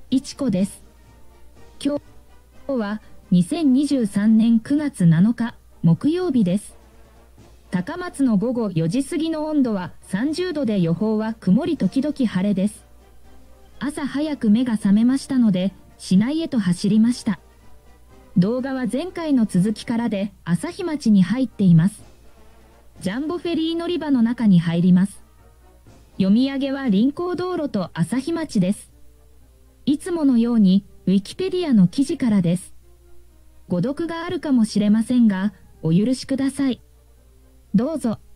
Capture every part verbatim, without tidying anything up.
いちこです。今日はにせんにじゅうさんねんくがつなのか木曜日です。高松の午後よじ過ぎの温度はさんじゅうどで予報は曇り時々晴れです。朝早く目が覚めましたので市内へと走りました。動画は前回の続きからで朝日町に入っています。ジャンボフェリー乗り場の中に入ります。読み上げは臨港道路と朝日町です。いつものようにウィキペディアの記事からです。誤読があるかもしれませんがお許しください。どうぞ。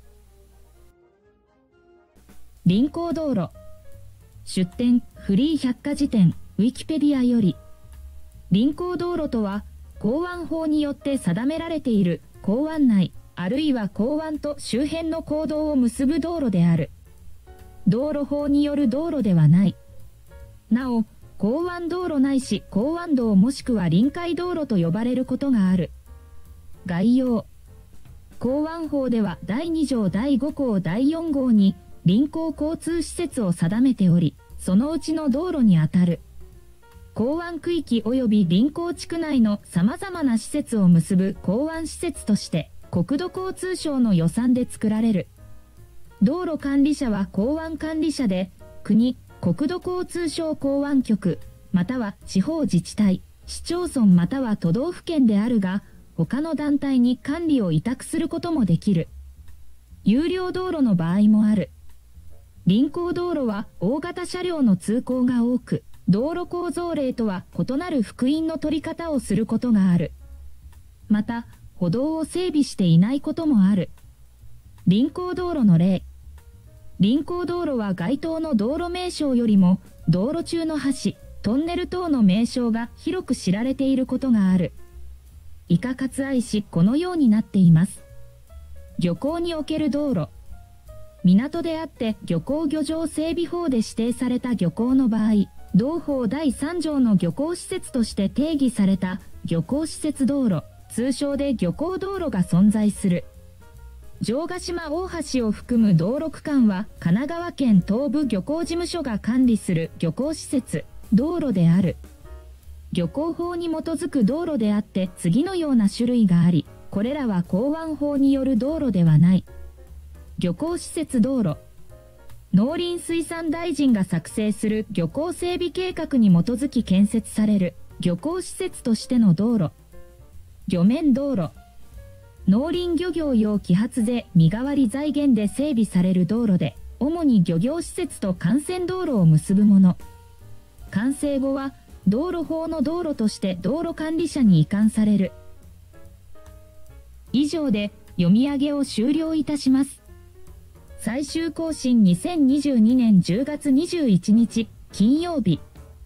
臨港道路出典フリー百科事典ウィキペディアより、臨港道路とは港湾法によって定められている港湾内あるいは港湾と周辺の公道を結ぶ道路である。道路法による道路ではない。なお、港湾道路ないし港湾道もしくは臨海道路と呼ばれることがある。概要。港湾法ではだいに条だいご項だいよん号に臨港交通施設を定めており、そのうちの道路にあたる。港湾区域及び臨港地区内の様々な施設を結ぶ港湾施設として、国土交通省の予算で作られる。道路管理者は港湾管理者で、国、国土交通省港湾局、または地方自治体、市町村または都道府県であるが、他の団体に管理を委託することもできる。有料道路の場合もある。臨港道路は大型車両の通行が多く、道路構造例とは異なる幅員の取り方をすることがある。また、歩道を整備していないこともある。臨港道路の例。臨港道路は該当の道路名称よりも、道路中の橋、トンネル等の名称が広く知られていることがある。以下割愛しこのようになっています。漁港における道路。港であって漁港漁場整備法で指定された漁港の場合、同法だいさん条の漁港施設として定義された漁港施設道路、通称で漁港道路が存在する。城ヶ島大橋を含む道路区間は神奈川県東部漁港事務所が管理する漁港施設、道路である。漁港法に基づく道路であって次のような種類があり、これらは港湾法による道路ではない。漁港施設道路。農林水産大臣が作成する漁港整備計画に基づき建設される漁港施設としての道路。漁面道路。農林漁業用揮発税身代わり財源で整備される道路で、主に漁業施設と幹線道路を結ぶもの。完成後は、道路法の道路として道路管理者に移管される。以上で読み上げを終了いたします。最終更新にせんにじゅうにねんじゅうがつにじゅういちにち金曜日。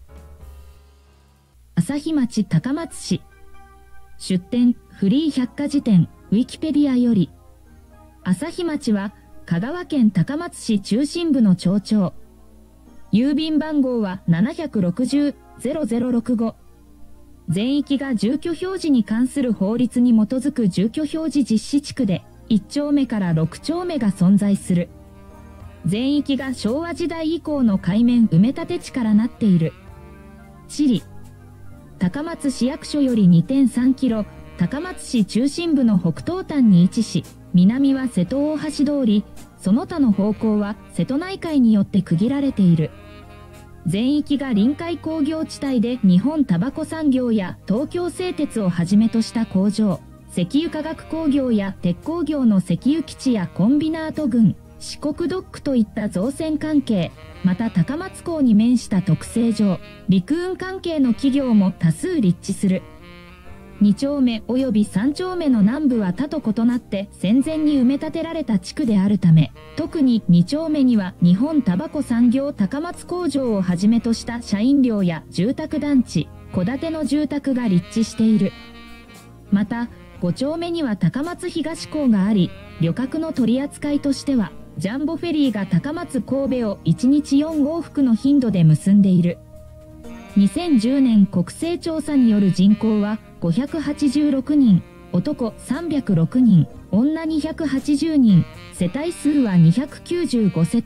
朝日町高松市。出典フリー百科事典ウィキペディアより、朝日町は香川県高松市中心部の町町。郵便番号はななろくぜろぜろろくご。全域が住居表示に関する法律に基づく住居表示実施地区で、いち丁目からろく丁目が存在する。全域が昭和時代以降の海面埋め立て地からなっている。地理。高松市役所より にてんさんキロ、高松市中心部の北東端に位置し、南は瀬戸大橋通り、その他の方向は瀬戸内海によって区切られている。全域が臨海工業地帯で日本タバコ産業や東京製鉄をはじめとした工場、石油化学工業や鉄鋼業の石油基地やコンビナート群、四国ドックといった造船関係、また高松港に面した特製場、陸運関係の企業も多数立地する。に丁目及びさん丁目の南部は他と異なって戦前に埋め立てられた地区であるため、特にに丁目には日本タバコ産業高松工場をはじめとした社員寮や住宅団地、戸建ての住宅が立地している。また、ご丁目には高松東港があり、旅客の取り扱いとしては、ジャンボフェリーが高松神戸をいちにちよん往復の頻度で結んでいる。にせんじゅうねん国勢調査による人口はごひゃくはちじゅうろくにん、男さんびゃくろくにん、女にひゃくはちじゅうにん、世帯数はにひゃくきゅうじゅうごせたい、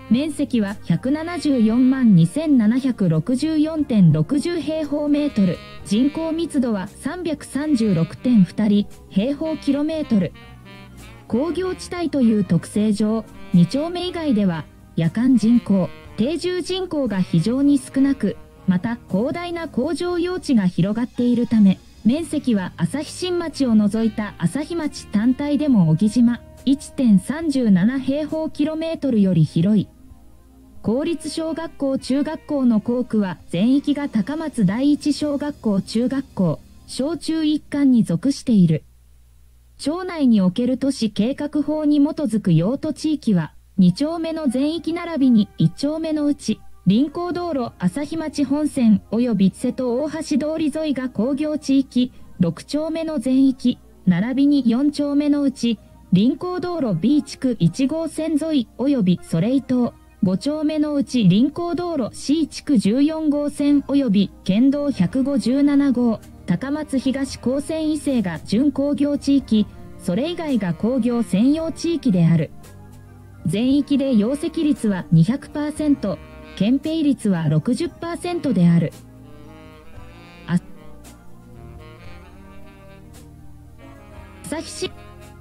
面積は ひゃくななじゅうよんまんにせんななひゃくろくじゅうよんてんろくじゅう 平方メートル、人口密度は さんびゃくさんじゅうろくてんに 人、平方キロメートル。工業地帯という特性上、に丁目以外では、夜間人口、定住人口が非常に少なく、また広大な工場用地が広がっているため、面積は朝日新町を除いた朝日町単体でも小木島 いちてんさんじゅうなな 平方キロメートルより広い。公立小学校中学校の校区は全域が高松第一小学校中学校、小中一貫に属している。町内における都市計画法に基づく用途地域は、に丁目の全域並びにいち丁目のうち、臨港道路朝日町本線及び瀬戸大橋通り沿いが工業地域、ろく丁目の全域、並びによん丁目のうち、臨港道路 B 地区いち号線沿い及びソレイ島、ご丁目のうち臨港道路 C 地区じゅうよん号線及び県道ひゃくごじゅうなな号、高松東高専以西が準工業地域、それ以外が工業専用地域である。全域で容積率は にひゃくパーセント、建蔽率は ろくじゅっパーセント である。朝日市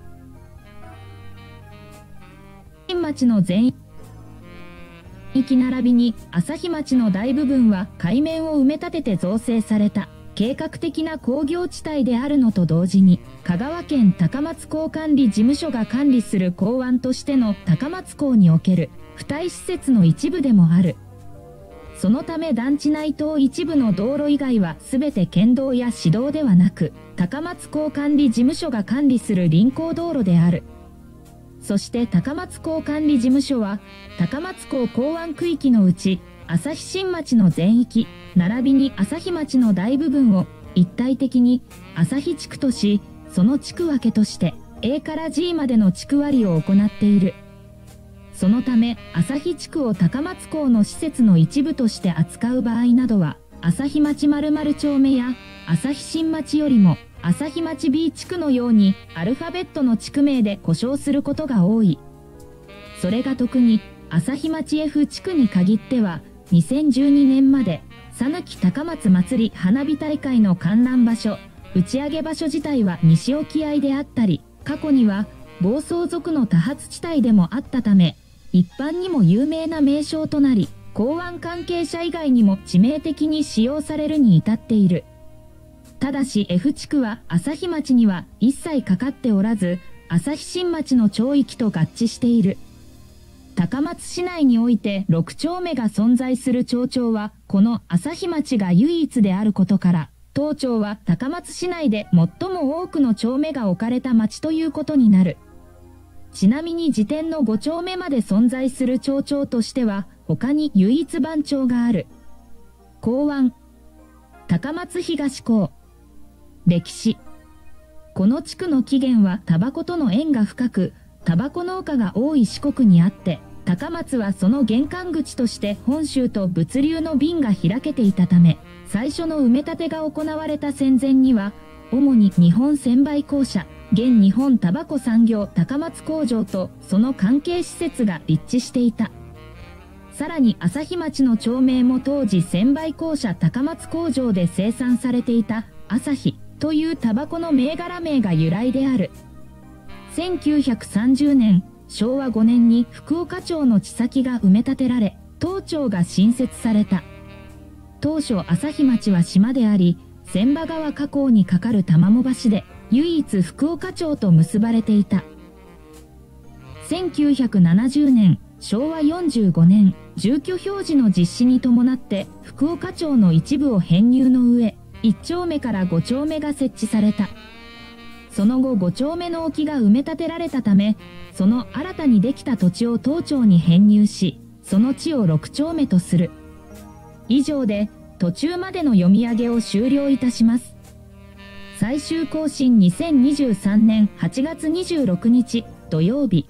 新町の全域並びに朝日町の大部分は海面を埋め立てて造成された計画的な工業地帯であるのと同時に、香川県高松港管理事務所が管理する港湾としての高松港における付帯施設の一部でもある。そのため団地内等一部の道路以外は全て県道や市道ではなく、高松港管理事務所が管理する臨港道路である。そして高松港管理事務所は、高松港港湾区域のうち、朝日新町の全域、並びに朝日町の大部分を一体的に朝日地区とし、その地区分けとして A から G までの地区割りを行っている。そのため、朝日地区を高松港の施設の一部として扱う場合などは、朝日町〇〇丁目や朝日新町よりも朝日町 B 地区のようにアルファベットの地区名で呼称することが多い。それが特に朝日町 F 地区に限っては、にせんじゅうにねんまで、讃岐高松祭り花火大会の観覧場所、打ち上げ場所自体は西沖合であったり、過去には暴走族の多発地帯でもあったため、一般にも有名な名称となり、港湾関係者以外にも致命的に使用されるに至っている。ただし F 地区は朝日町には一切かかっておらず、朝日新町の町域と合致している。高松市内においてろく丁目が存在する町長は、この朝日町が唯一であることから、当町は高松市内で最も多くの丁目が置かれた町ということになる。ちなみに時点のご丁目まで存在する町長としては、他に唯一番町がある。港湾、高松東港。歴史。この地区の起源はタバコとの縁が深く、タバコ農家が多い四国にあって、高松はその玄関口として本州と物流の便が開けていたため、最初の埋め立てが行われた戦前には、主に日本専売公社、現日本タバコ産業高松工場とその関係施設が立地していた。さらに朝日町の町名も当時専売公社高松工場で生産されていた朝日というタバコの銘柄名が由来である。せんきゅうひゃくさんじゅうねん、しょうわごねんに福岡町の地先が埋め立てられ、当町が新設された。当初朝日町は島であり、千葉川河口に架かる玉藻橋で、唯一福岡町と結ばれていた。せんきゅうひゃくななじゅうねん、しょうわよんじゅうごねん、住居表示の実施に伴って福岡町の一部を編入の上、いち丁目からご丁目が設置された。その後ご丁目の沖が埋め立てられたため、その新たにできた土地を当町に編入し、その地をろく丁目とする。以上で途中までの読み上げを終了いたします。最終更新にせんにじゅうさんねんはちがつにじゅうろくにち土曜日。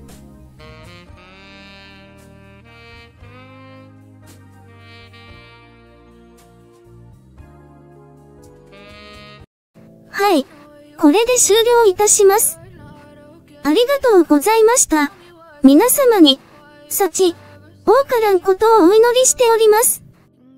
はい。これで終了いたします。ありがとうございました。皆様に、幸、 多からんことをお祈りしております。